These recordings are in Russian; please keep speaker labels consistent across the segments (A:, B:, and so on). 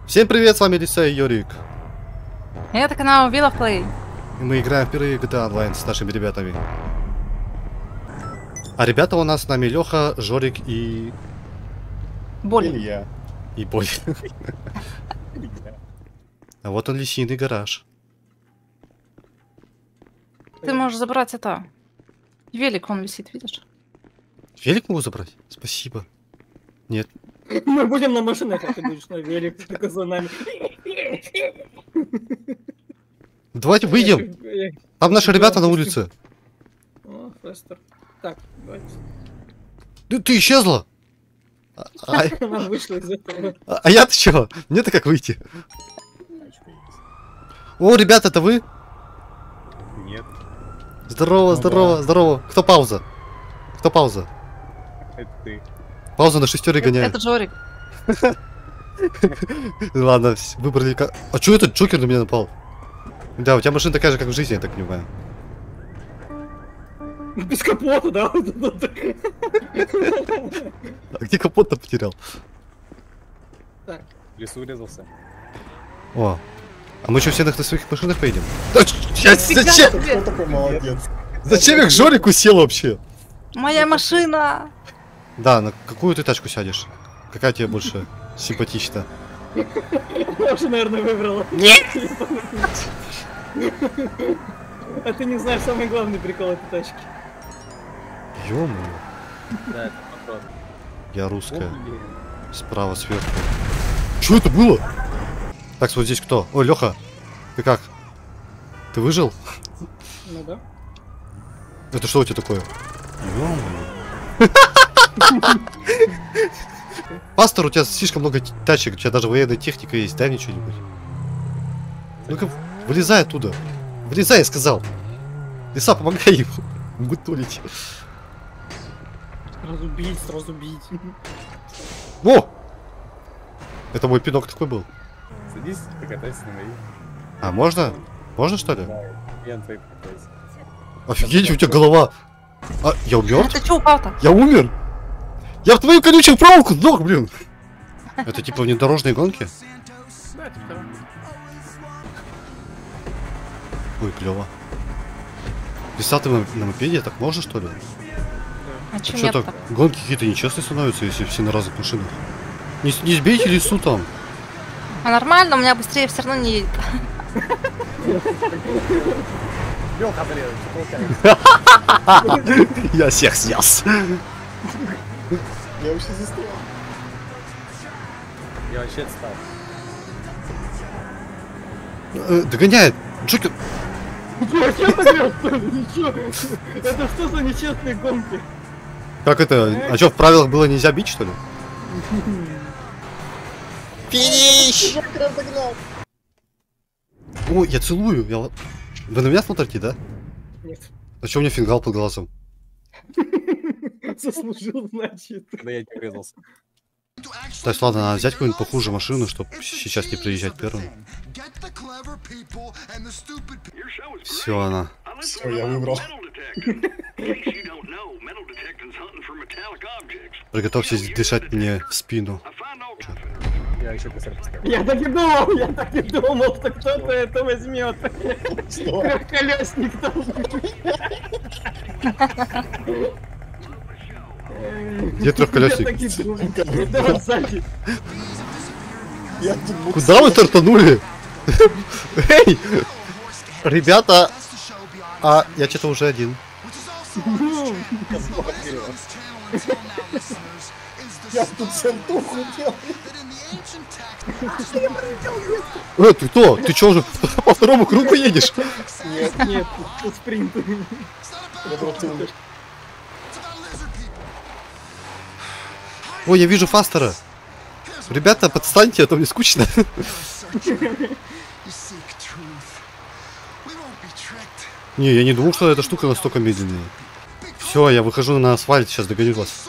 A: Всем привет, с вами Лиса и Йорик.
B: Это канал Wheel of Play.
A: И мы играем впервые в GTA Online с нашими ребятами. А ребята у нас с нами Леха, Жорик и...
B: Боль.
C: Илья.
A: И Боль. А вот он, лисиный гараж.
B: Ты можешь забрать это. Велик вон висит, видишь?
A: Велик могу забрать? Спасибо. Нет.
C: Мы будем на машинах, а ты будешь на велик, только за нами.
A: Давайте выйдем. Там наши ребята на улице.
C: О, Фестер. Так, давайте.
A: Ты исчезла?
C: Она вышла из этого.
A: А я-то чего? Мне-то как выйти? О, ребята, это вы?
D: Нет.
A: Здорово,
D: Ну
A: здорово,
D: да.
A: здорово. Кто пауза? Кто пауза?
D: Это ты.
A: Пауза на шестере гоняет.
B: Это Жорик.
A: Ладно, выбрали... А чё этот Джокер на меня напал? Да, у тебя машина такая же, как в жизни, я так понимаю.
C: Без капота, да?
A: А где капот-то потерял?
C: Так.
D: В лесу урезался.
A: О, а мы что, все на своих машинах поедем? Да, зачем?
C: Кто такой молодец?
A: Зачем я к Жорику сел вообще?
B: Моя машина!
A: Да, на какую ты тачку сядешь? Какая тебе больше симпатична?
C: Я уже, наверное, выбрала.
A: Нет!
C: А ты не знаешь самый главный прикол этой тачки.
A: Ё-моё,
D: Да, это патрон.
A: я русская. Справа, сверху. Что это было? Так, вот здесь кто? Ой, Леха, ты как? Ты выжил?
C: Ну да.
A: Это что у тебя такое? Ё-моё. Пастор, у тебя слишком много тачек, у тебя даже военная техника есть, дай мне что-нибудь. Ну-ка, вылезай оттуда. Вылезай, я сказал. Лиса, помогай ему. Бутулить.
C: Сразу бить, сразу бить.
A: О! Это мой пинок такой был.
D: Садись, покатайся на моей.
A: А, можно? Можно, что ли?
D: Да, я на твоей покатаюсь.
A: Офигеть, у тебя голова. А, я умер?
B: Ты чё упал-то?
A: Я умер! Я в твою колючую проволоку сдох, блин! Это типа внедорожные гонки?
C: Да, это второй.
A: Ой, клево. Лиса, ты на мопеде, так можно, что ли?
B: А чё
A: Что
B: нет
A: так?
B: так?
A: Гонки какие-то нечестные становятся, если все на разных машинах. Не сбейте лису там.
B: А нормально, у меня быстрее все равно не едет.
D: Лёха, блин, что
A: Я всех снес.
C: Я вообще застрял.
D: Я вообще отстал.
A: Догоняет. Джокер.
C: Чё, чё так, что ли? Ничего. Это что за нечестные гонки?
A: Как это? А что, в правилах было нельзя бить, что ли? Финиш! Ой, я целую. Вы на меня смотрите, да?
C: Нет.
A: А что у меня фингал под глазом?
C: Заслужил, значит.
D: Когда я тебе врезался.
A: Так, ладно, надо взять какую-нибудь похуже машину, чтобы сейчас не приезжать первым. Все, она.
C: Все, я выбрал.
A: Приготовьтесь дышать мне в спину.
D: Я еще косарь поставил.
C: Я так и думал, что кто-то это возьмет. Колесник там.
A: Где трехколесник?
C: Я так и думал. Это вот сзади.
A: Куда вы тартанули? Эй! Ребята! А, я что-то уже один.
C: Я тут сальтуху делал.
A: Ты кто? Ты что уже по второму кругу едешь?
C: Нет, тут спринт.
A: Ой, я вижу Фастера. Ребята, подстаньте, а то мне скучно. Не, я не думал, что эта штука настолько медленная. Все, я выхожу на асфальт, сейчас догоню вас.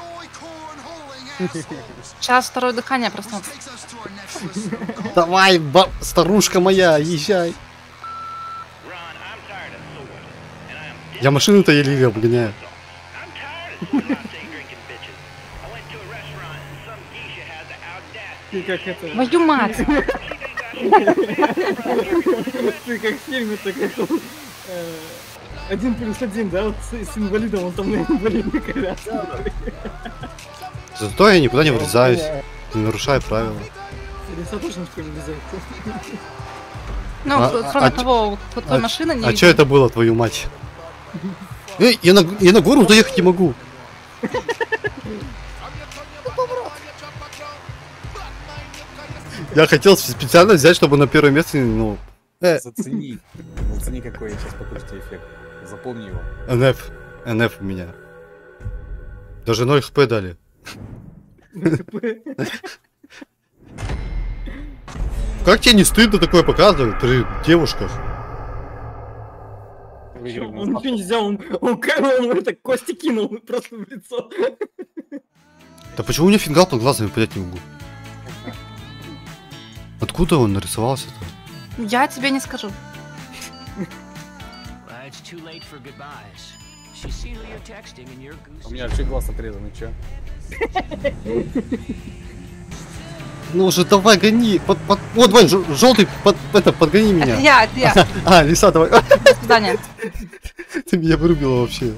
B: Сейчас второе дыхание проснется.
A: Давай, старушка моя, езжай. Я машину-то еле обгоняю.
C: Ты как это...
B: Твою мать!
C: Ты как в фильме, так это... 1+1, да? Вот с инвалидом, он там на инвалидной коляске.
A: Зато я никуда не врезаюсь, не нарушаю правила.
C: Лиса тоже никто не везет.
B: Ну, кроме того, вот твоя машина не...
A: А что это было, твою мать? Эй, я на гору доехать не могу. Я хотел специально взять, чтобы на первое место, ну...
D: Зацени. Зацени, какой я сейчас покажу тебе эффект. Запомни его.
A: НФ у меня. Даже 0 хп дали. Как тебе не стыдно такое показывать при девушках?
C: Он ничего не сделал, он это кости кинул просто в лицо.
A: Да почему у меня фингал под глазами понять не могу? Откуда он нарисовался-то?
B: Я тебе не скажу.
D: У меня вообще глаз отрезан, и чё?
A: Ну уже давай гони. Вот, Вань, желтый, подгони меня.
B: Это я.
A: А, Лиса, давай.
B: До свидания.
A: Ты меня вырубила вообще.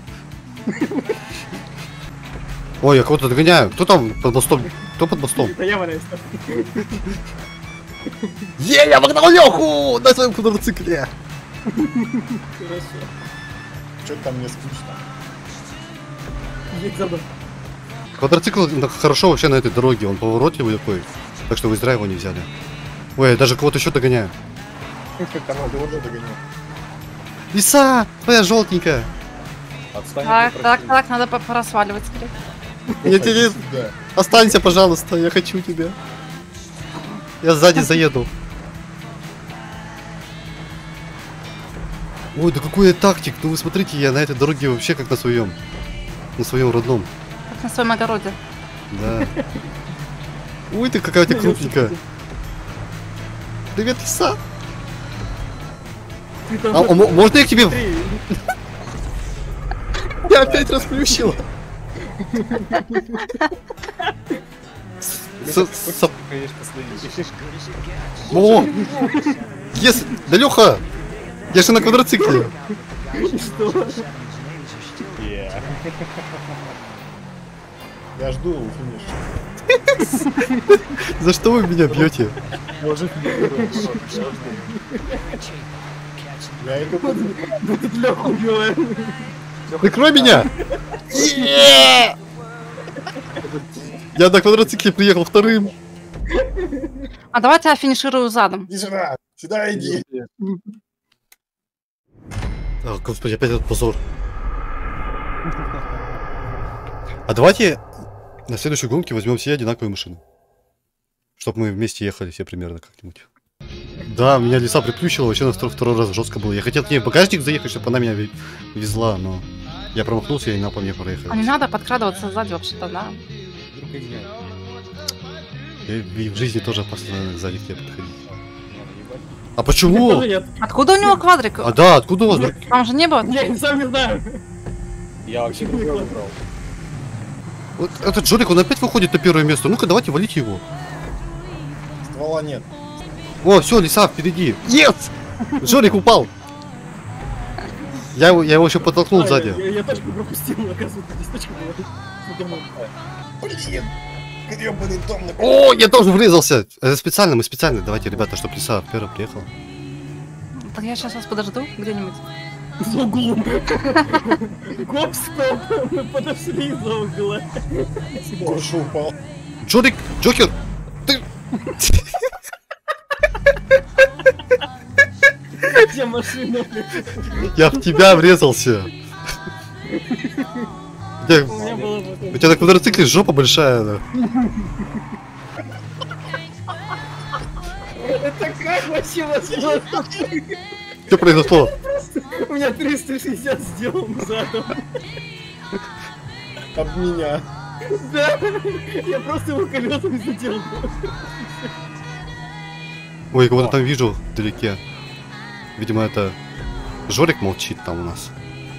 A: Ой, я кого-то догоняю. Кто там под мостом? Кто под мостом?
C: Это я валяюсь.
A: Я обогнал Леху на своем квадроцикле.
C: Хорошо.
E: Что-то там мне скучно.
C: Едь за мной.
A: Квадроцикл хорошо вообще на этой дороге, он поворотливый такой. Так что вы зря его не взяли. Ой, я даже кого-то еще догоняю.
E: Там его уже догонял.
A: Лиса, твоя желтенькая.
D: Отстань.
B: Так, надо пора сваливать скорее.
A: Я тебе...
E: Да.
A: Останься, пожалуйста, я хочу тебя. Я сзади заеду. Ой, да какой я тактик. Ну вы смотрите, я на этой дороге вообще как на своем. На своем родном.
B: Как на своем огороде.
A: Да. Ой, ты какая у тебя крупненькая. Привет, Лиса.
C: Ты там
A: А можно я к тебе...
C: смотри.
A: Я опять расплющила.
D: Конечно, последний.
A: О! Yes! Да Леха! Я же на квадроцикле.
C: Что?
E: Я жду финиш.
A: За что вы меня бьете?
E: Может, я иду под...
C: Мы тут Лёху убиваем.
A: Прикрой меня! Я на квадроцикле приехал вторым.
B: А давайте я финиширую задом.
E: Иди сюда! Сюда иди!
A: О, господи, опять этот позор. А давайте на следующей гонке возьмем все одинаковые машины. Чтобы мы вместе ехали все примерно как-нибудь. Да, меня Лиса приплющила вообще на второй раз жестко было. Я хотел к ней в багажник заехать, чтобы она меня везла, но я промахнулся и она по мне проехала.
B: А не надо подкрадываться сзади вообще-то, да?
D: Вдруг извиняюсь.
A: И в жизни тоже опасно наверное, сзади к тебе подходить. А
C: Я
A: почему?
C: тоже нет.
B: Откуда у него квадрик?
A: А да, откуда у вас?
B: Там же не было.
C: Я сам не знаю.
D: Я вообще другой выбрал.
A: Вот этот Жорик, он опять выходит на первое место. Ну-ка, давайте валите его.
E: Ствола нет.
A: О, все, Лиса впереди. Нет! Жорик упал. Я его еще подтолкнул сзади.
C: Я точку пропустил, оказывается, здесь точка была.
E: Блин! Гребаный дом на...
A: О, я тоже врезался. Это специально, мы специально. Давайте, ребята, чтобы Лиса первым приехала.
B: Так я сейчас вас подожду где-нибудь.
C: За углом. Гоп, стоп. Мы подошли за угла.
E: Гоша упал.
A: Жорик, Джокер, ты...
C: Где машина?
A: Я в тебя врезался.
C: У меня было вот
A: У тебя на квадроцикле жопа большая. Да.
C: это как вообще возможно?
A: Что произошло?
C: У меня 360 сделан задом.
E: Об меня.
C: Да, я просто его колесами задел.
A: Ой, я кого-то там вижу вдалеке. Видимо, это Жорик молчит там у нас.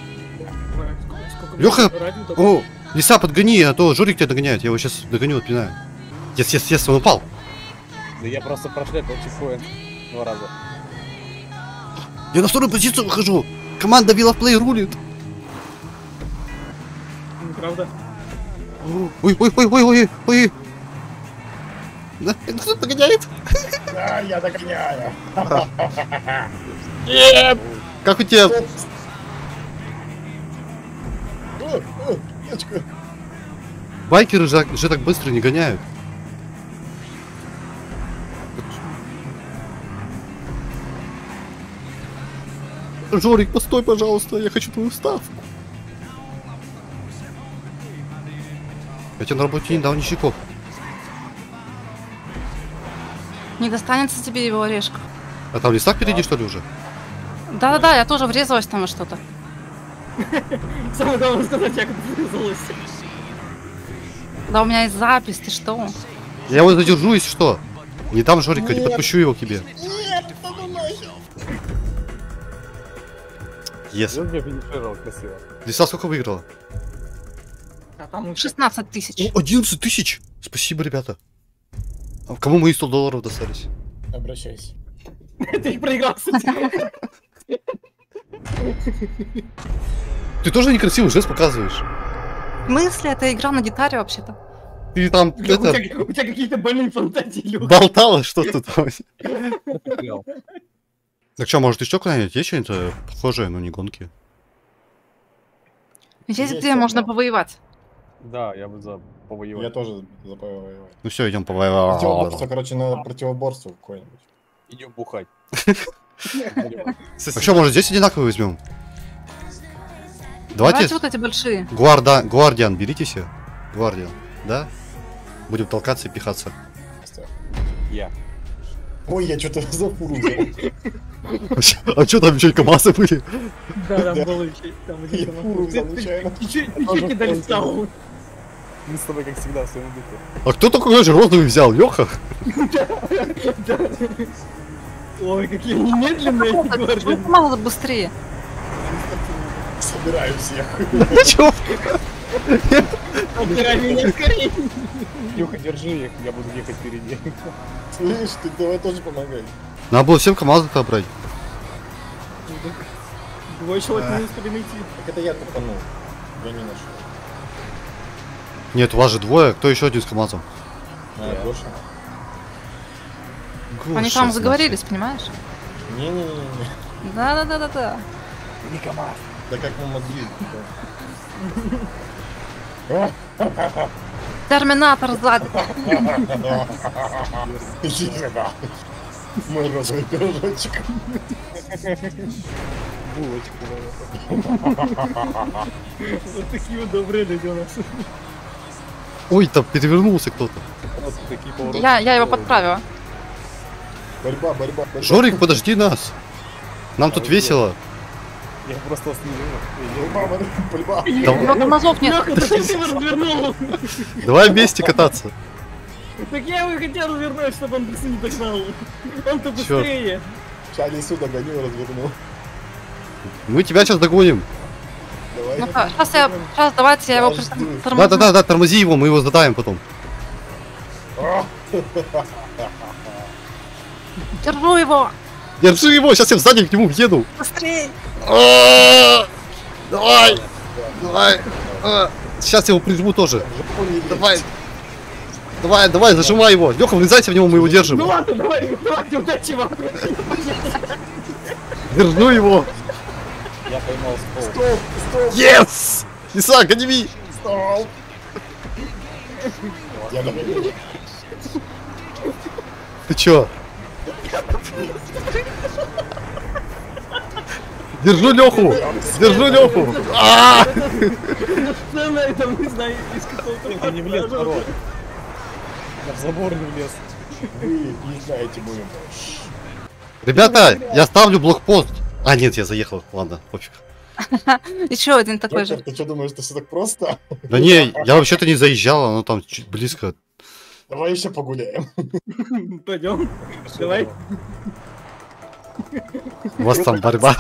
A: Лёха! О, Лиса, подгони, а то Жорик тебя догоняет. Я его сейчас догоню, отпинаю. Ес, он упал.
D: Да я просто прошлепал чекпоинт 2 раза.
A: Я на вторую позицию выхожу. Команда Вилла Плей рулит.
C: Правда?
A: Ой. Да, это кто-то догоняет.
E: Да, я догоняю.
A: Нет! Как у тебя?
E: Девочка.
A: Байкеры же так быстро не гоняют. Жорик, постой, пожалуйста, я хочу твою ставку. Я тебе на работе не дал ничего.
B: Не достанется тебе его орешка.
A: А там леса впереди, что ли, уже?
B: Да-да-да, я тоже врезалась там во что-то.
C: Самое главное сказать, я как врезалась.
B: Да у меня есть запись, ты что?
A: Я его задержу, если что. Не там Жорика, не
E: Нет.
A: подпущу его к тебе.
E: Нет, ну нахер.
A: Yes.
D: Он меня финишировал красиво.
A: Лиса сколько выиграла?
C: А там
B: 16 тысяч.
A: О, 11 тысяч! Спасибо, ребята. А кому мои 100 долларов достались?
E: Обращайся.
C: ты их проиграл, кстати.
A: Ты тоже некрасивый жест показываешь.
B: В смысле? Это игра на гитаре вообще-то.
A: Ты там,
C: У
A: это,
C: тебя какие-то больные фантазии, Люк.
A: болтала что-то там.
D: Стрелял.
A: Так что, может, еще куда-нибудь есть что-нибудь похожее, но не гонки?
B: Есть
E: Есть
B: где можно
E: одна.
B: повоевать.
D: Да, я бы за повоевать.
E: Я тоже запоеваю.
A: Ну все, идем
E: Противоборство,
A: по.
E: короче, на противоборство какое-нибудь.
D: Идем бухать.
A: А что, может, здесь одинаково возьмем?
B: Давайте
A: Давайте
B: вот эти большие.
A: Гвардиан, берите себе. Гвардиан, да? Будем толкаться и пихаться.
D: Я.
E: Ой, я что-то за фуру взял.
A: А что там еще и КамАЗы были?
C: Да, там был еще. Там
E: Я фуру взял нечаянно.
C: Ты чё не долетал?
D: Мы с тобой, как всегда, в своем духе.
A: А кто такой же розовый взял? Леха?
C: Ой, какие они медленные эти
B: Почему
C: гвардии.
B: мало быстрее?
E: Собираю всех.
A: Чё?
C: Убирай меня скорее.
D: Юха, держи их, я буду ехать впереди.
E: Слышь, ты давай тоже помогай.
A: Надо было всем КамАЗы-то брать.
C: Двое человек не успели найти.
E: Так это я тупанул. Я не нашел.
A: Нет, у вас же двое. Кто еще один с КамАЗом?
E: А, Гоша?
B: Они там заговорились, понимаешь?
E: Не-не-не.
B: Да-да-да-да-да.
E: Да как мы могли?
B: Терминатор сзади.
E: Иди сюда. Мой розовый пирожочек.
D: Булочку.
C: Вот такие вот добрые люди у нас.
A: Ой, там перевернулся кто-то.
D: Вот такие повороты.
B: Я его подправила.
E: Борьба, борьба, борьба.
A: Жорик, подожди нас. Нам тут весело.
D: Я просто остановил.
E: Борьба, борьба.
B: Его тормозов нет.
C: Лёха, ты совсем развернул.
A: Давай вместе кататься.
C: Так я его хотел развернуть, чтобы он быстро не догнал. Он-то быстрее.
E: Сейчас лесу догоню и разверну.
A: Мы тебя сейчас догоним.
E: Давай.
B: Ну сейчас давайте я его
E: Подожди.
B: тормозну.
A: Да, тормози его, мы его задаем потом.
B: Держу его.
A: Держи его, сейчас я сзади к нему въеду.
B: Быстрее.
A: Давай. Сейчас я его прижму тоже. Давай, зажимай его. Леха, влезайте в него, мы его держим.
C: Ну ладно, давай, удачи вам.
A: Держу его.
D: Я поймал стол.
E: Стоп.
A: Yes! Лиса, гони!
E: Стоп. Я догоню.
A: Ты чё? Держу Леху! Держу Леху!
C: Сцена, это, не знаю, из какого-то...
D: Я не влез, народ. Я в забор не влез.
E: Вы не знаете мою.
A: Ребята, я ставлю блокпост. А, нет, я заехал. Ладно, пофиг.
B: Еще один такой же.
E: Ты что думаешь, что все так просто?
A: Да не, я вообще-то не заезжал, оно там чуть близко.
E: Давай еще погуляем.
C: Пойдем, давай.
A: У вас там борьба.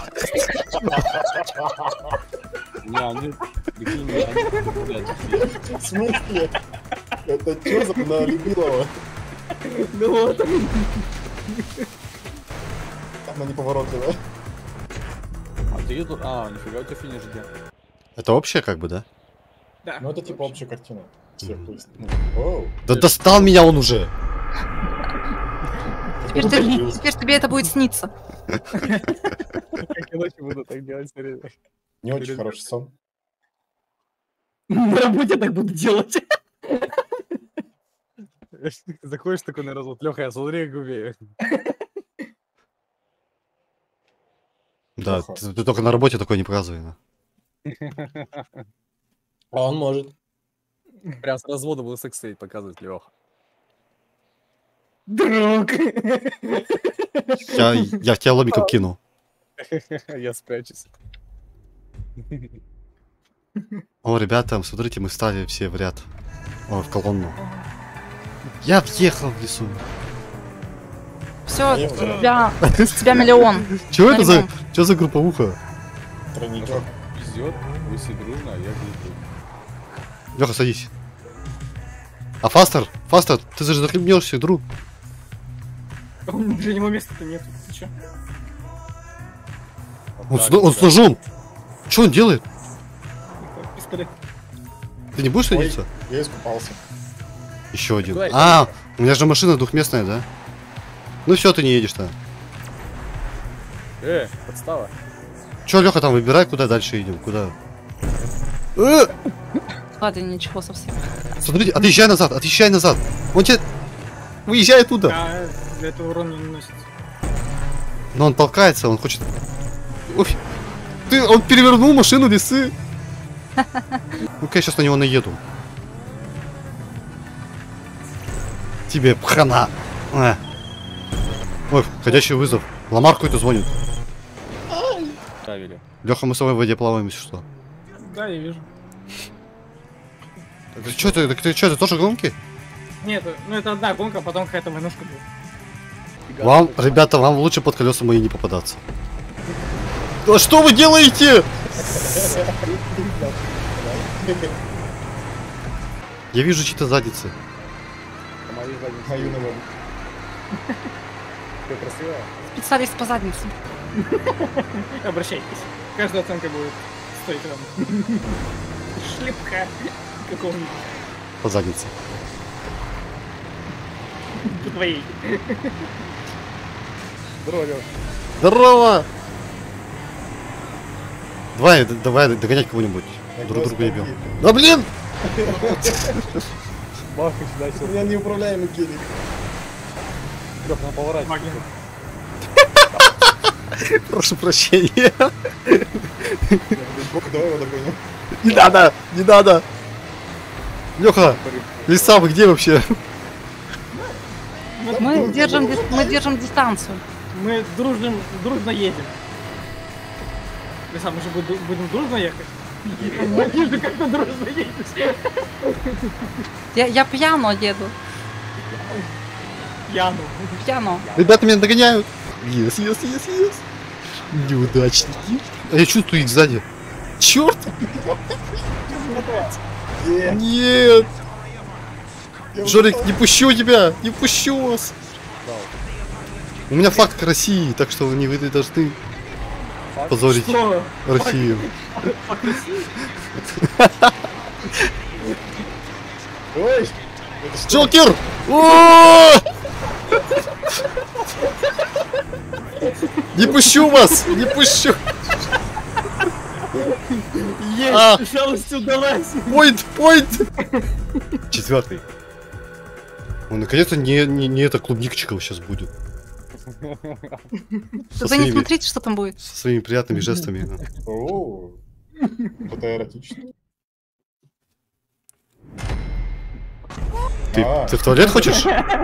D: Не, они такие, они, блядь,
E: В смысле? Это что за на любилого?
C: Ну вот.
E: Там на неповоротливая.
D: А ты тут... А, нифига у тебя финиш где?
A: Это общее как бы, да?
C: Да.
E: Ну это типа общая картина. Всех
A: Мгм.
E: выяснил. Оу.
A: Да достал меня он уже!
B: Теперь, теперь тебе это будет сниться.
D: Как я ночью буду так делать, серьезно.
E: Не очень хороший сон.
C: На работе так буду делать.
D: Заходишь такой на развод. Леха, я смотри, как умею.
A: Да,
E: Плохо.
A: ты только на работе такой не празднуй. Да.
E: А он может.
D: Прям с развода буду секс показывать, Леха.
C: Друг.
A: Я в тебя лобиком кину.
D: Я спрячусь.
A: О, ребята, смотрите, мы встали все в ряд. О, в колонну. Я въехал в лесу.
B: Все,
E: Я
B: с тебя миллион.
A: Чего это за...
B: Ремонт.
A: Что за групповуха?
E: Тройничок.
D: Везет, вы все дружно, а я гляжу.
A: Леха, садись. А Фастер, ты же захлебнешься, друг.
C: Для него места-то нет. Ты чё?
A: Он с ножом. Что он делает?
C: Пистолет.
A: Ты не будешь
E: Ой,
A: садиться?
E: я искупался.
A: Еще один.
D: Куда
A: А, у меня же машина двухместная, да? Ну все, ты не едешь-то.
D: Подстава.
A: Че, Леха, там выбирай, куда дальше идем, куда?
B: Ладно, ничего совсем.
A: Смотрите, отъезжай назад. Он тебе... Выезжай оттуда.
C: А для этого урон не наносится.
A: Но он толкается, он хочет... Ой, он перевернул машину лисы. Ну-ка, я сейчас на него наеду. Тебе хана. Ой, входящий вызов. Ламар какой-то звонит.
D: Ставили.
A: Леха, мы с тобой в воде плаваем, если что.
C: Да, я вижу.
A: Ты что, ты тоже громкий?
C: Нет, ну это одна гонка, а потом какая-то войнушка будет.
A: Вам, ребята, вам лучше под колеса мои не попадаться. Да что вы делаете? Я вижу чьи-то задницы.
E: Мою на воду.
D: Ты красивая?
B: Специалист по заднице.
C: Обращайтесь. Каждая оценка будет стоить равно. Шлепка какого-нибудь.
A: По заднице.
C: По твоей.
D: Здорово, Леха.
A: Здорово! Давай догонять кого-нибудь. Друг друга ебем. Да блин!
D: Бахай сюда,
E: У меня неуправляемый гелик.
D: Леха, на поворачивай.
C: Магия.
A: Прошу прощения.
E: Давай его догоним.
A: Не надо! Леха, лиса, вы где вообще?
B: Мы держим дистанцию.
C: Мы дружно едем. Лиса, мы же будем дружно ехать? Ты же как-то дружно едешь.
B: Я пьяно еду.
C: Яну.
B: Пьяно.
A: Ребята меня догоняют. Yes. Неудачники. А я чувствую их сзади. Черт! Нет! Жорик, не пущу тебя! Не пущу вас! У меня флаг России, так что вы не должны позорить
C: Что?
A: Россию.
E: Ой! Это что?
A: Джокер! О! Не пущу вас! Не пущу! А.
C: Есть! Шалость удалась!
A: Пойнт! Четвертый. Ой, наконец-то не эта клубничка сейчас будет.
B: Вы не смотрите, что там будет.
A: Со своими приятными жестами. Да.
E: О, это эротично.
A: Ты в туалет хочешь?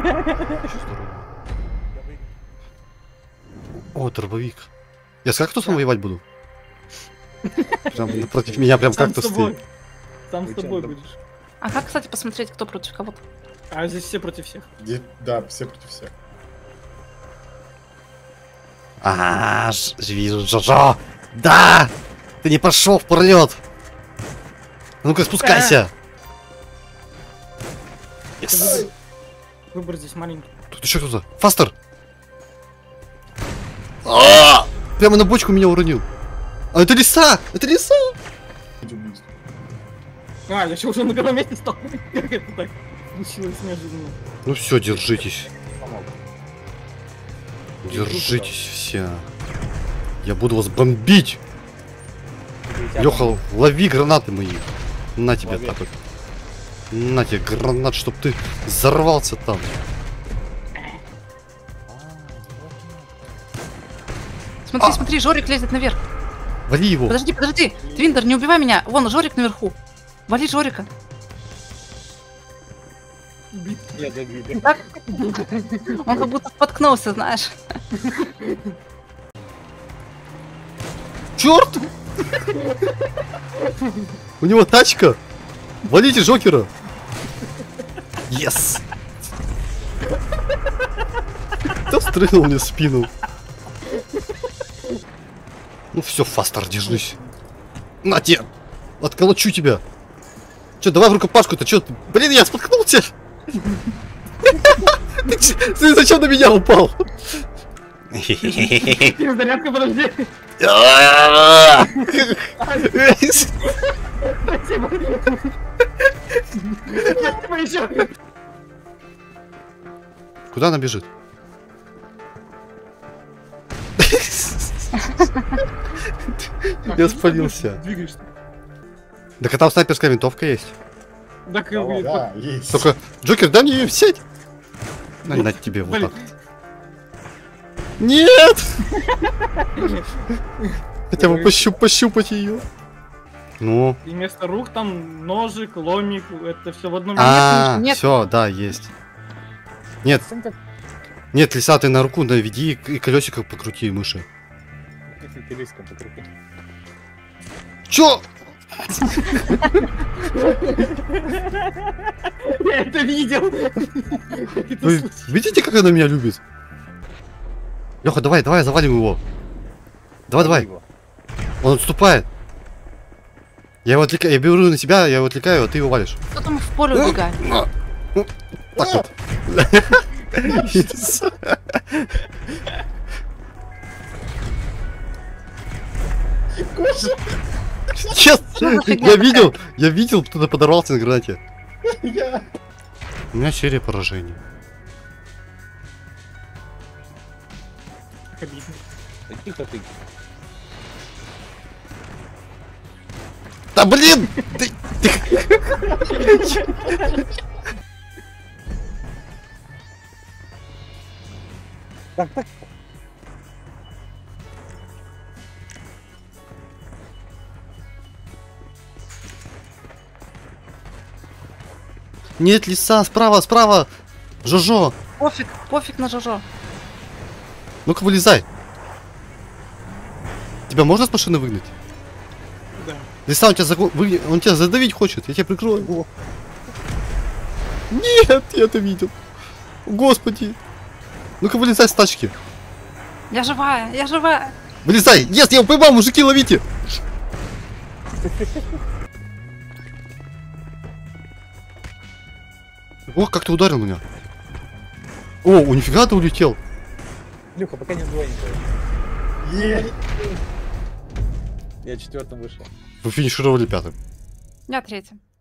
A: О, дробовик. Я с кактусом воевать буду? Прям против меня прям
C: Сам с
A: кактус
C: тобой.
A: стоит.
C: Сам с тобой будешь.
B: А как, кстати, посмотреть, кто против кого-то?
C: А здесь все против всех.
E: Да, все против всех.
A: Вижу, Жожо! Да! Ты не пошел в пролет! Ну-ка, спускайся! Yes.
C: Выбор здесь маленький.
A: Тут еще кто-то. Фастер! Прямо на бочку меня уронил. А это лиса! Это лиса!
E: Идем быстро.
C: А, я еще уже на первом месте стал. Как это так случилось неожиданно?
A: Ну все, держитесь.
D: Помог.
A: Держитесь все. Я буду вас бомбить.
D: Летят.
A: Леха, лови гранаты мои. На тебе
D: Лови.
A: так вот. На тебе гранат, чтоб ты взорвался там.
B: Смотри, смотри, Жорик лезет наверх.
A: Вали его.
B: Подожди, подожди. Твиндер, не убивай меня. Вон, Жорик наверху. Вали Жорика.
D: Я добил.
B: Так? Он как будто споткнулся, знаешь.
A: Черт! У него тачка. Валите Жокера. Yes! Кто стрельнул мне в спину? Ну все, Фастер, держись. На тебе! Отколочу тебя! Че, давай в рукопашку-то, че? Блин, я споткнулся! Ты зачем на меня упал?
C: Зарядка, подожди. Спасибо. Спасибо еще.
A: Куда она бежит? Я спалился.
C: Двигаешься.
A: Так а там снайперская винтовка есть.
C: Так,
E: Да, есть.
A: Только, Джокер, дай мне ее взять. На тебе вот так. Нет! Хотя бы пощупать ее. Ну.
C: и вместо рук там ножик, ломик, это все в одном месте.
A: А,
B: нет.
A: все, да, есть. Нет, нет, лиса, ты на руку наведи и колесико покрути мыши.
D: Фитилиском покрути.
A: Чё?
C: Я это видел.
A: Вы видите, как она меня любит? Леха, давай, завалим его. Давай.
D: Его.
A: Он отступает. Я его отвлекаю, я беру на себя, я его отвлекаю, а ты его валишь.
B: Кто там в поле убегает?
A: Так вот. Честно, я видел, кто-то подорвался на гранате.
E: Я.
A: У меня серия поражений.
C: Обидно.
D: Да тихо ты.
A: Да блин!
D: Так, так.
A: Нет, лиса, справа! Жожо!
B: Пофиг на Жожо.
A: Ну-ка вылезай! Тебя можно с машины выгнать?
C: Да.
A: Лиса, он тебя задавить хочет, я тебя прикрою. Нет, я это видел. Господи. Ну-ка вылезай с тачки.
B: Я живая.
A: Вылезай! Yes, я его поймал, мужики, ловите! Ох, как ты ударил меня. О, нифига ты улетел.
D: Люха, пока не сдвоен.
E: Е.
D: Я четвертым вышел.
A: Вы финишировали пятым.
B: Я третья.